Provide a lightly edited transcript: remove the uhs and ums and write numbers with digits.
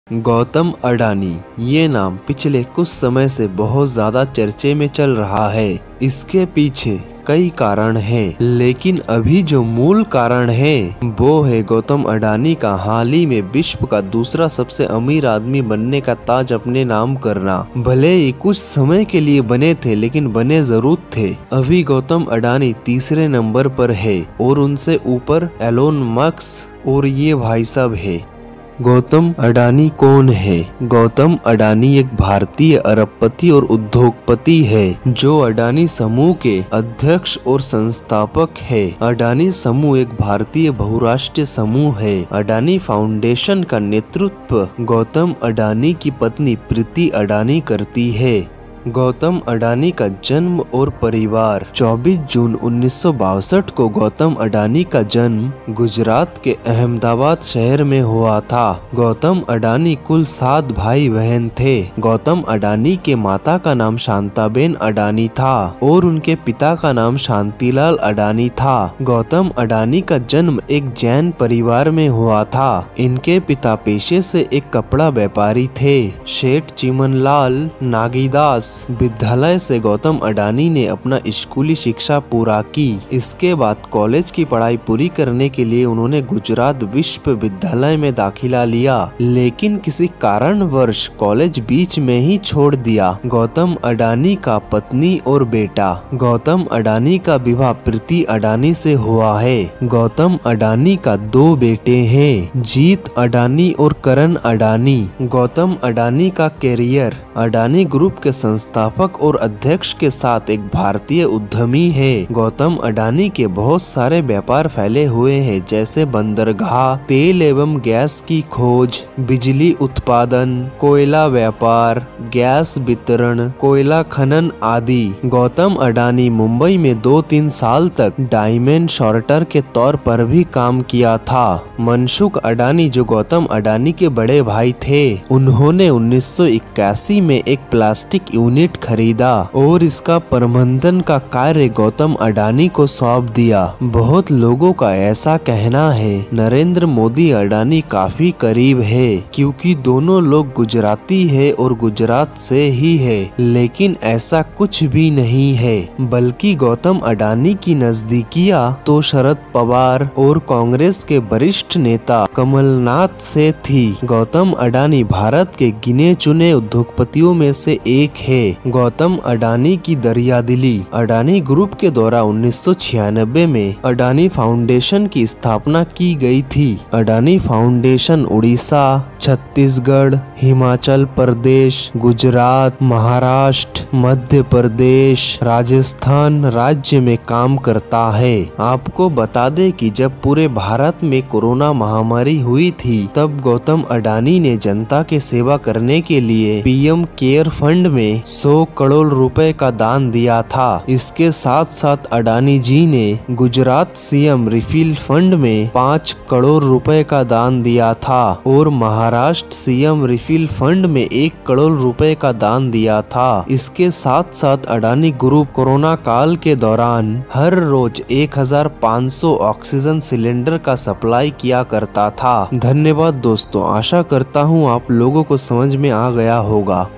गौतम अडानी ये नाम पिछले कुछ समय से बहुत ज्यादा चर्चे में चल रहा है। इसके पीछे कई कारण हैं, लेकिन अभी जो मूल कारण है वो है गौतम अडानी का हाल ही में विश्व का दूसरा सबसे अमीर आदमी बनने का ताज अपने नाम करना। भले ही कुछ समय के लिए बने थे, लेकिन बने जरूर थे। अभी गौतम अडानी तीसरे नंबर पर है और उनसे ऊपर एलोन मस्क और ये भाई साहब है। गौतम अडानी कौन है? गौतम अडानी एक भारतीय अरबपति और उद्योगपति है जो अडानी समूह के अध्यक्ष और संस्थापक है। अडानी समूह एक भारतीय बहुराष्ट्रीय समूह है। अडानी फाउंडेशन का नेतृत्व गौतम अडानी की पत्नी प्रीति अडानी करती है। गौतम अडानी का जन्म और परिवार 24 जून 1962 को गौतम अडानी का जन्म गुजरात के अहमदाबाद शहर में हुआ था। गौतम अडानी कुल 7 भाई बहन थे। गौतम अडानी के माता का नाम शांताबेन अडानी था और उनके पिता का नाम शांतिलाल अडानी था। गौतम अडानी का जन्म एक जैन परिवार में हुआ था। इनके पिता पेशे से एक कपड़ा व्यापारी थे। सेठ चिमनलाल नागीदास विद्यालय से गौतम अडानी ने अपना स्कूली शिक्षा पूरा की। इसके बाद कॉलेज की पढ़ाई पूरी करने के लिए उन्होंने गुजरात विश्वविद्यालय में दाखिला लिया, लेकिन किसी कारणवश कॉलेज बीच में ही छोड़ दिया। गौतम अडानी का पत्नी और बेटा। गौतम अडानी का विवाह प्रीति अडानी से हुआ है। गौतम अडानी का 2 बेटे हैं, जीत अडानी और करण अडानी। गौतम अडानी का कैरियर अडानी ग्रुप के संस्थापक और अध्यक्ष के साथ एक भारतीय उद्यमी है। गौतम अडानी के बहुत सारे व्यापार फैले हुए हैं, जैसे बंदरगाह, तेल एवं गैस की खोज, बिजली उत्पादन, कोयला व्यापार, गैस वितरण, कोयला खनन आदि। गौतम अडानी मुंबई में 2-3 साल तक डायमंड शॉर्टर के तौर पर भी काम किया था। मनसुख अडानी जो गौतम अडानी के बड़े भाई थे, उन्होंने 1981 में एक प्लास्टिक यूनिट खरीदा और इसका प्रबंधन का कार्य गौतम अडानी को सौंप दिया। बहुत लोगों का ऐसा कहना है नरेंद्र मोदी अडानी काफी करीब है, क्योंकि दोनों लोग गुजराती है और गुजरात से ही है, लेकिन ऐसा कुछ भी नहीं है। बल्कि गौतम अडानी की नजदीकियां तो शरद पवार और कांग्रेस के वरिष्ठ नेता कमलनाथ से थी। गौतम अडानी भारत के गिने चुने उद्योगपतियों में से एक है। गौतम अडानी की दरियादिली। अडानी ग्रुप के द्वारा 1996 में अडानी फाउंडेशन की स्थापना की गई थी। अडानी फाउंडेशन उड़ीसा, छत्तीसगढ़, हिमाचल प्रदेश, गुजरात, महाराष्ट्र, मध्य प्रदेश, राजस्थान राज्य में काम करता है। आपको बता दें कि जब पूरे भारत में कोरोना महामारी हुई थी, तब गौतम अडानी ने जनता के सेवा करने के लिए पीएम केयर फंड में 100 करोड़ रुपए का दान दिया था। इसके साथ साथ अडानी जी ने गुजरात सीएम रिफिल फंड में 5 करोड़ रुपए का दान दिया था और महाराष्ट्र सीएम रिफिल फंड में 1 करोड़ रुपए का दान दिया था। इसके साथ साथ अडानी ग्रुप कोरोना काल के दौरान हर रोज 1500 ऑक्सीजन सिलेंडर का सप्लाई किया करता था। धन्यवाद दोस्तों, आशा करता हूँ आप लोगों को समझ में आ गया होगा।